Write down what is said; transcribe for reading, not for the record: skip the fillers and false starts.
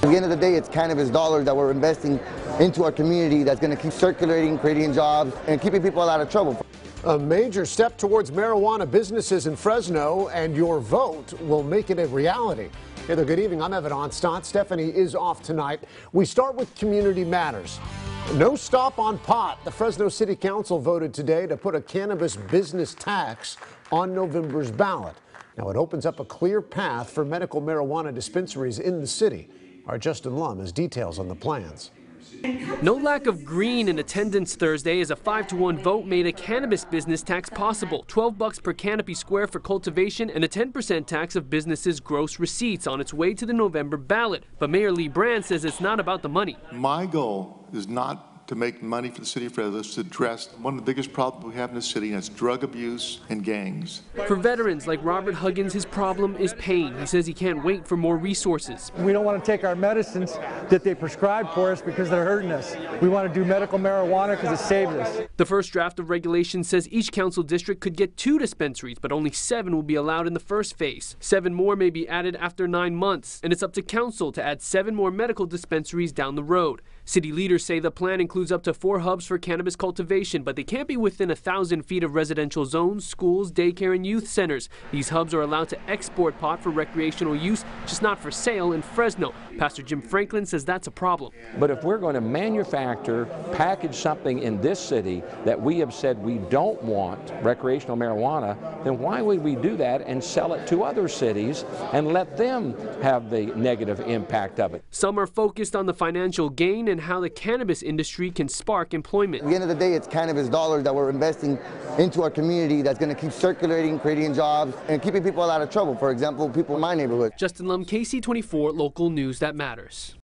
the end of the day, it's cannabis dollars that we're investing into our community that's going to keep circulating, creating jobs, and keeping people out of trouble. A major step towards marijuana businesses in Fresno, and your vote will make it a reality. Hey there, good evening. I'm Evan Onstott. Stephanie is off tonight. We start with community matters. No stop on pot. The Fresno City Council voted today to put a cannabis business tax on November's ballot. Now, it opens up a clear path for medical marijuana dispensaries in the city. Our Justin Lum has details on the plans. No lack of green in attendance Thursday as a 5-to-1 vote made a cannabis business tax possible. $12 per canopy square for cultivation and a 10% tax of businesses' gross receipts on its way to the November ballot. But Mayor Lee Brand says it's not about the money. My goal is not to make money for the city of Fresno, is to address one of the biggest problems we have in the city, and that's drug abuse and gangs. For veterans like Robert Huggins, his problem is pain. He says he can't wait for more resources. We don't want to take our medicines that they prescribe for us because they're hurting us. We want to do medical marijuana because it saves us. The first draft of regulation says each council district could get 2 dispensaries, but only 7 will be allowed in the first phase. 7 more may be added after 9 months, and it's up to council to add 7 more medical dispensaries down the road. City leaders say the plan includes up to 4 hubs for cannabis cultivation, but they can't be within 1,000 feet of residential zones, schools, daycare, and youth centers. These hubs are allowed to export pot for recreational use, just not for sale in Fresno. Pastor Jim Franklin says that's a problem. But if we're going to manufacture, package something in this city that we have said we don't want recreational marijuana, then why would we do that and sell it to other cities and let them have the negative impact of it? Some are focused on the financial gain and how the cannabis industry can spark employment. At the end of the day, it's cannabis dollars that we're investing into our community that's going to keep circulating, creating jobs, and keeping people out of trouble. For example, people in my neighborhood. Justin Lum, KC24, local news that matters.